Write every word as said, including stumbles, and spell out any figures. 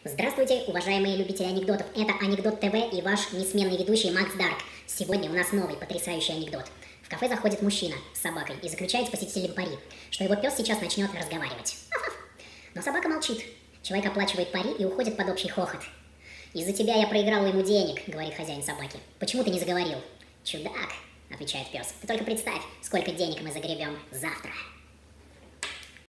Здравствуйте, уважаемые любители анекдотов. Это Анекдот ТВ и ваш несменный ведущий Макс Дарк. Сегодня у нас новый потрясающий анекдот. В кафе заходит мужчина с собакой и заключает с посетителем пари, что его пес сейчас начнет разговаривать. Но собака молчит. Человек оплачивает пари и уходит под общий хохот. «Из-за тебя я проиграл ему денег», — говорит хозяин собаки. «Почему ты не заговорил?» «Чудак», — отвечает пес. «Ты только представь, сколько денег мы загребем завтра».